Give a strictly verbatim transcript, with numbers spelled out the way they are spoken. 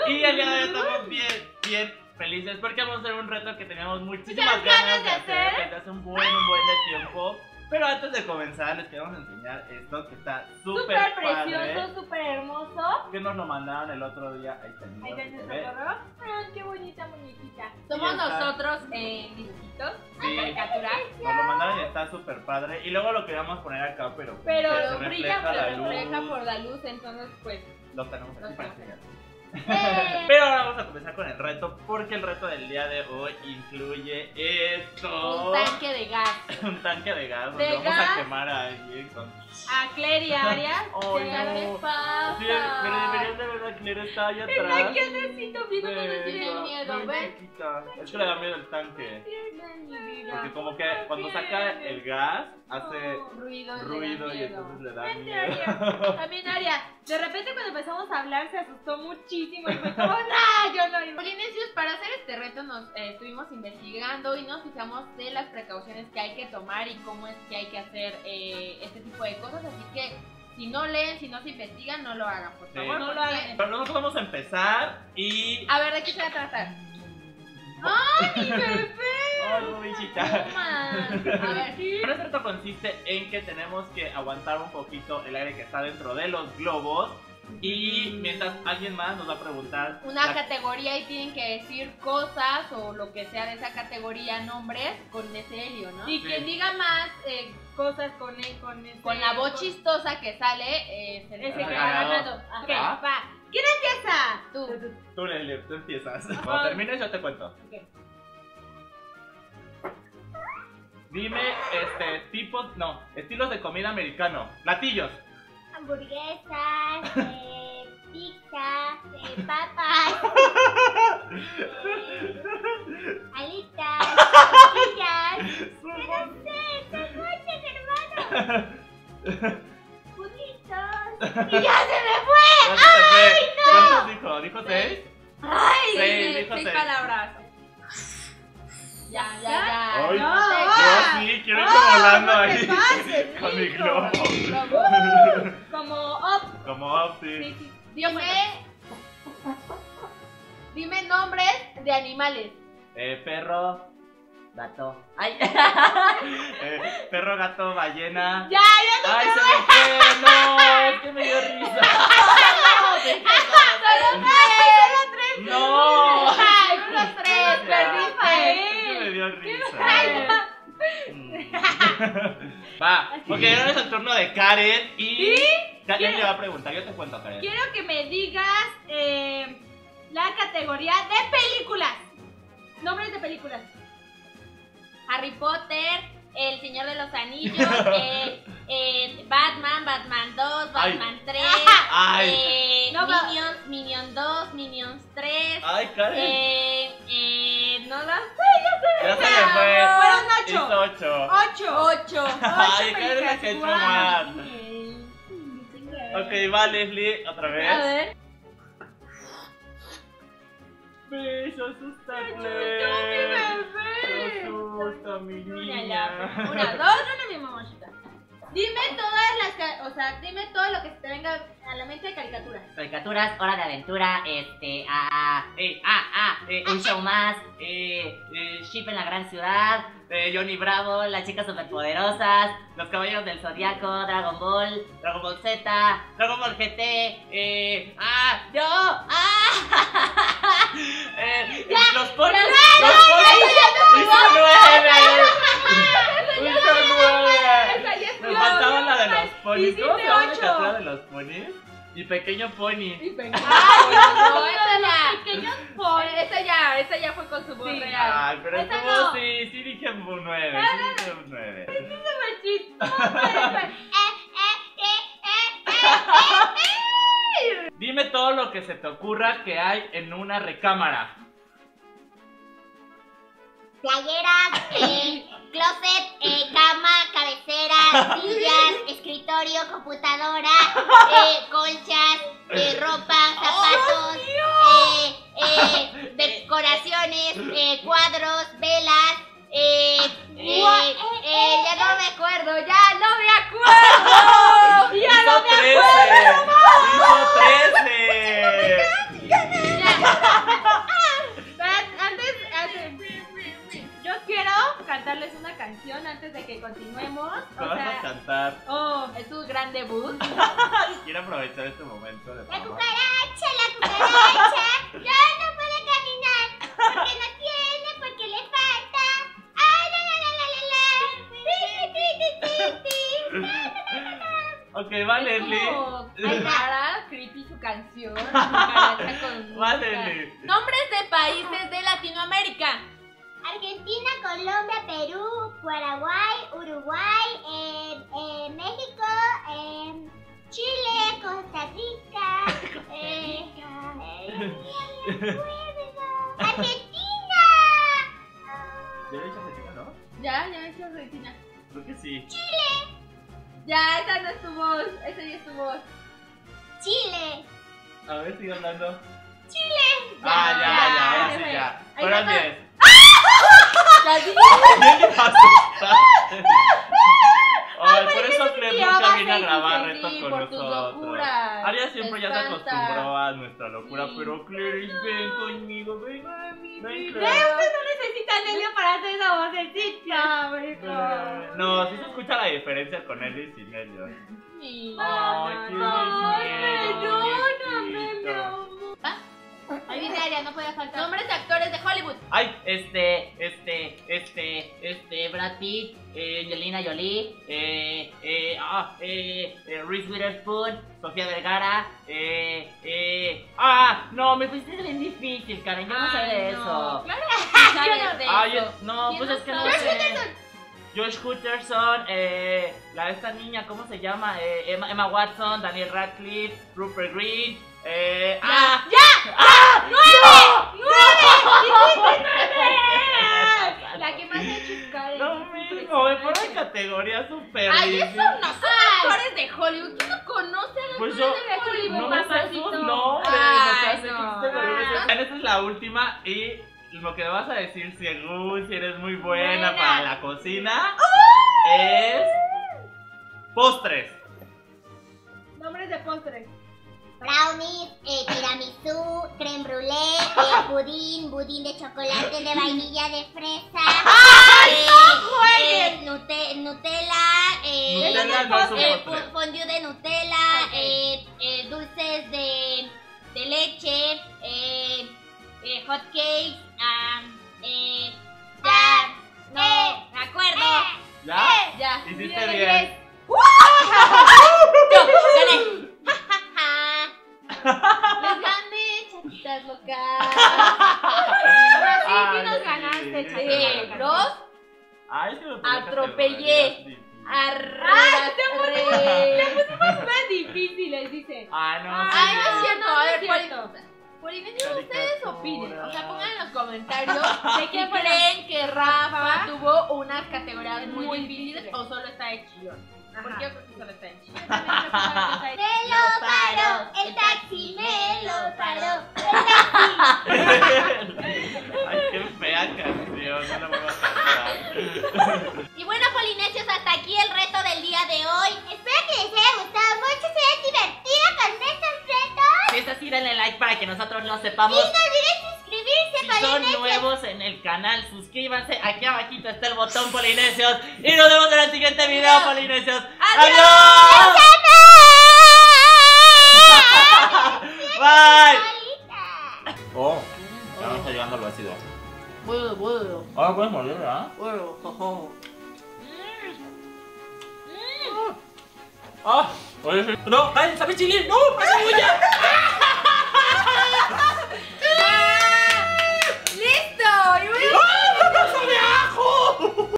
Y el día de hoy estamos bien, bien felices porque vamos a hacer un reto que teníamos muchísimas ganas ganas de de hacer hacer. desde hace un buen, un buen de tiempo. Pero antes de comenzar les queremos enseñar esto que está súper Súper padre, precioso, súper hermoso. que nos lo mandaron el otro día. Ahí está, Ahí ven nuestro correo. Ay, qué bonita muñequita. Somos Y está- nosotros eh, dibujitos, Sí, caricaturas. nos lo mandaron y está súper padre. Y luego lo queríamos poner acá, pero, Pero que se brilla, refleja la pero luz. refleja por la luz, entonces pues Los tenemos aquí Los para tenemos. enseñar. Eh, Pero ahora vamos a comenzar con el reto, porque el reto del día de hoy incluye esto. un tanque de gas. Un tanque de gas, donde De vamos gas. a quemar a alguien con... A Claire y Arias. Ay, ¿Qué le no. pasa? Sí, pero deberían de ver a Claire, está allá atrás. Ay, ¿qué necesito? Viéndonos Venga, así. tiene miedo, ven, ven. chiquita. Es que le da miedo el tanque. Ven, mi vida. Porque como que cuando saca el gas, hace Ruido, ruido y le da miedo. entonces le da Vente, miedo. Arias. También Arias. De repente cuando empezamos a hablar se asustó muchísimo y fue como, no, yo no. Y- Polinesios, para hacer este reto nos eh, estuvimos investigando y nos fijamos de las precauciones que hay que tomar y cómo es que hay que hacer eh, este tipo de cosas, así que si no leen, si no se investigan, no lo hagan, por Sí. favor. No lo porque- hagan. Pero nosotros vamos a empezar y... A ver, ¿de qué se va a tratar? ¡Ay, mi bebé! ¡Ay, no, bichita! Toma. A ver, Pero este reto consiste en que tenemos que aguantar un poquito el aire que está dentro de los globos y mientras alguien más nos va a preguntar una la- categoría y tienen que decir cosas o lo que sea de esa categoría, nombres, con ese helio, ¿no? Y Sí. quien diga más eh, cosas con él, con ese, Con la voz con- chistosa que sale, eh, es el Ese que ha ganador. ganado. Ok, ¿Va? va. ¿Quién empieza? Tú. Tú, Lele, tú empiezas. Cuando termines yo te cuento. Ok. Dime, este, tipos, no, estilos de comida americano. Platillos. Hamburguesas, eh, pizza, eh, papas, eh, alitas, tortillas. Yo no sé, sándwiches, hermano. Putitos. Y ya se me fue. Ya se te fue. ¿Cuántos dijo? ¿Dijo seis? ¡Ay! Seis, seis, dijo seis seis. palabras. Ya, ya, ya. Ay, No, te- Yo ah. sí, quiero ir Oh, como volando no te ahí. pases, Con mi hijo. globo. Como up. Como Opti. Sí, sí. Dime. Dime nombres de animales. Eh, perro. Gato. Ay. Eh, perro, gato, ballena. Ya, ya no. ¡Ay, se me fue! ¡No! Es que me dio risa. Solo tres. ¡No! Ay, los tres. Ya, Perdiste. es que me dio risa. Ay, Mm. Va, porque ahora es el turno de Karen y... Karen le va a preguntar, yo te cuento, Karen. Quiero que me digas eh, la categoría de películas. Nombres de películas. Harry Potter, El Señor de los Anillos, eh, eh, Batman, Batman dos, Ay. Batman tres, Ay. eh, No, va- Minions, Minions dos, Minions tres, Ay, Karen. eh, eh, no lo Ya se le fue. Fueron ocho. Hizo ocho. Ocho. ocho. Ay, Ocho Karen películas. se ha hecho Guau. más. Ok, va, Leslie, otra A vez. ver. Beso, asusta, ¡Ay, Claire. bebé! Asusta, mi Una, niña. ya. Una, dos, una, mi mamachita. Dime todas las, ca- o sea, dime todo lo que se te venga a la mente de caricaturas. Caricaturas, Hora de Aventura, este, ah, eh, ah, ah, eh, un show más, eh, eh, Ship en la Gran Ciudad, eh, Johnny Bravo, las chicas superpoderosas, los caballeros del Zodiaco, Dragon Ball, Dragon Ball Z, Dragon Ball G T, eh, ah, yo, ah, eh, los ponis, los ponis, hizo nueve, hizo nueve. Esa ya es Me la- faltaba la de los ponis. Hiciste ¿Cómo se llama la ocho. canción de los ponis? Y pequeño pony. Ay, no, no, esa ya. Pequeños Eh, ponis. Esa ya, esa ya fue con su voz Sí. real. Ay, pero Esa estuvo, no. sí, sí dije un nueve. Sí dije un nueve. Súper chistoso. Dime todo lo que se te ocurra que hay en una recámara. Playeras, eh, closet, eh, cama, cabecera, sillas, escritorio, computadora, eh, colchas, eh, ropa, zapatos, eh, eh, decoraciones, eh, cuadros, velas, eh, eh, eh, ya no me acuerdo, ya no me acuerdo. ¡Ya no me acuerdo! ¡Hizo trece! Ya, Hollywood. Quiero aprovechar este momento de La fama. cucaracha, la cucaracha. Ya no puede caminar. Porque no tiene, porque le falta. ¡Ay, la, la, la, la, la, la! ¡Ti, ti, ti, ti, ti! Ok, va Leslie. Como rara, creepy su canción. Cucaracha con Va música. Leslie. Nombres de países de Latinoamérica. Argentina, Colombia, Perú, Paraguay, Uruguay, eh, eh, México, eh, Chile, Costa Rica, eh, eh, Argentina. ¿Ya lo he dicho Argentina, no? Ya, ya he hecho Argentina. Creo que sí. Ya, esa no es tu voz. Esa ya es tu voz. Chile. A ver, sigue hablando. Chile. Ah, ya, ya, ya, ahora ya sí, fue. ya. Ahí Fueron está. diez. Ya dije. ¿Qué pasa? Ay, por eso Clem sí, nunca vas viene a a grabar insistir retos con por tus nosotros. locuras. Aria siempre ya se Espanta. acostumbró a nuestra locura, Sí. pero Clarice, ven conmigo, ven. Ven, vida. Clarice. Necesitan Helio para hacer esa vocecita, Ven. No, sí se escucha la diferencia con él y sin ellos. Sí. Ay, qué lindo. Ahí dice Aria, no podía faltar. Nombres de actores de Hollywood. Ay, este, este, este, este, Brad Pitt, eh, Angelina Jolie, eh, eh, ah, eh, eh, Reese Witherspoon, Sofía Vergara, eh, eh, ah, no, me pusiste bien difícil, Karen, yo no sé de eso. Claro que sí sabes de Ay, eso. yo- no, ¿Quién pues no es que no sabe? sé. Josh Hutcherson, eh, la esta niña, ¿cómo se llama? Eh, Emma, Emma Watson, Daniel Radcliffe, Rupert Green, eh, ah, La que más ha hecho es Karen. Lo mismo, me ponen categoría super Ay, difícil. eso no son actores de Hollywood. ¿Quién no conoce a los Pues actores yo de Hollywood? no me sé papacito? sus nombres, Ay, o sea, sé no. que existen algunos. Bueno, esta es la última y lo que me vas a decir según si eres muy buena, Buena. para la cocina es postres. Nombres de postres. Brownies, eh, tiramisú, creme brûlée, eh, budín, budín de chocolate, de vainilla, de fresa. ¡Ay, eh, eh, nute- Nutella, eh, Nutella no es un eh, postre. fu- fondue de Nutella, Ok. eh, eh, dulces de, de leche, eh, eh, hot cakes, ah, eh, ya, no, me acuerdo. ¿Ya? Ya. Hiciste bien. Yo, gané. Les gané, chatitas locas. Ahora sí, sí nos Ay, ganaste, sí, chatita. Eh, los Ay, es que me ponía Atropellé. categorías difíciles. arrasé. Más difíciles, dice. Ay, no, sí. Ay, no es cierto. no, A no ver, es por, cierto. por inicio ustedes Caricatura. opinen. O sea, pongan en los comentarios de qué fueron? creen que Rafa Rafa tuvo unas categorías muy, Muy difíciles difíciles. o solo está de chillón. Porque yo creo que solo está de chillón. Me lo paró, el taxi me lo paró. Ay, qué fea canción, no la vuelvo a cantar. Y bueno, polinesios, hasta aquí el reto del día de hoy. Espero que les haya gustado mucho, se hayan divertido con estos retos. Si es así, denle like para que nosotros lo sepamos. Y no olviden suscribirse, Si son polinesios. nuevos en el canal, suscríbanse. Aquí abajito está el botón, Polinesios. Y nos vemos en el siguiente video, Polinesios. ¡Adiós! Bye. Polita. Oh, ya no está llegando lo ácido. Bueno, bueno, Ahora puedes morder, ¿verdad? bueno, jojo. Ah, oye, sí. No, ay, sabe chile, no, ¡es cebolla!